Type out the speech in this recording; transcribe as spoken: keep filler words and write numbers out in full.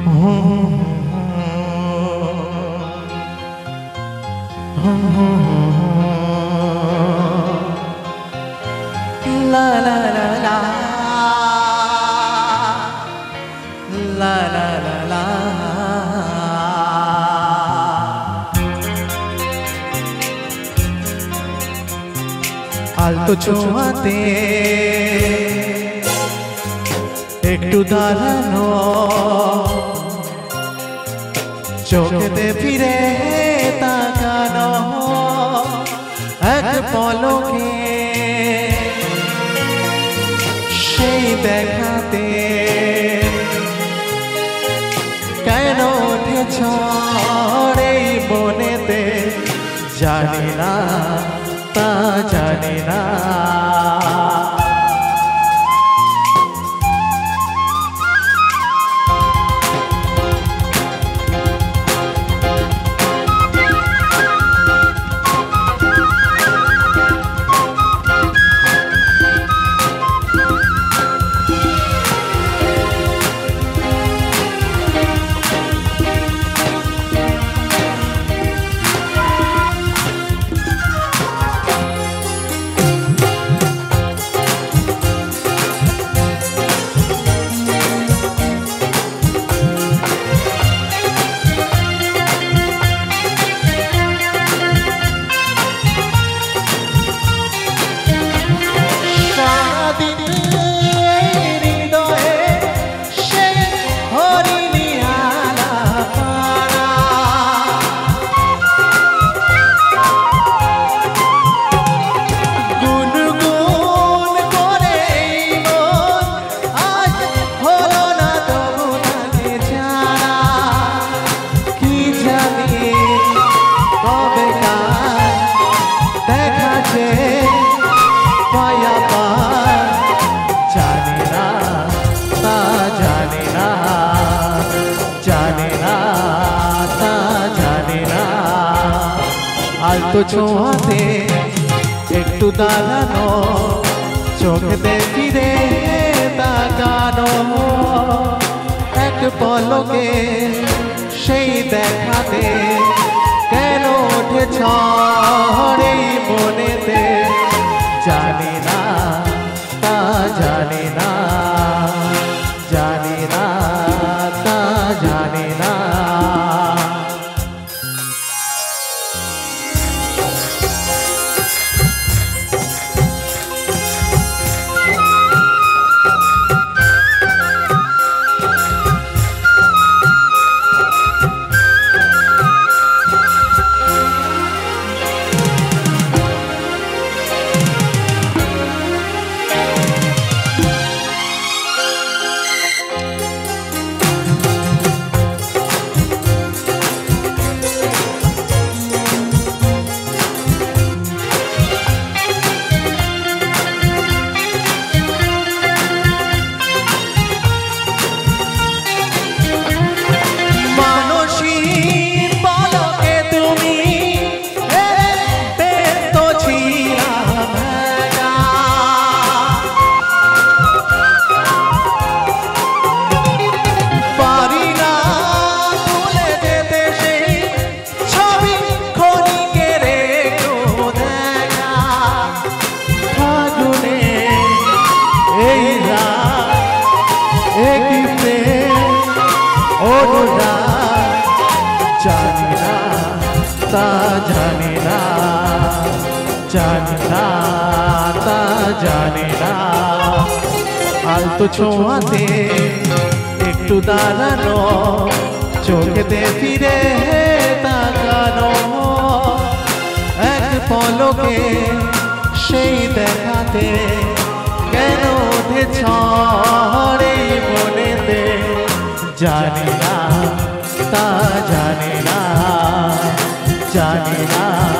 La la la la la la la la আলতো ছোঁয়াতে একটু দাঁড়ানো চোখেতে ফিরে তাকানো এক পলকে সেই দেখাতে কেন উঠেছ এই বনেতে জানি না তা জানি না আলতো ছোঁয়াতে একটু দাঁড়ানো চোখে ফিরে তাকানো এক পলকে সেই দেখাতে কেন উঠেছ এই মনেতে জানি না তা জানি না জানি না তা জানি না জানি না তা জানি না জানি না তা জানি না আলতো ছোঁয়াতে একটু দাঁড়ানো চোখেতে ফিরে তাকানো এক পলকে সেই দেখাতে কেন উঠেছ এই মনেতে জানি না তা জানি না জানি না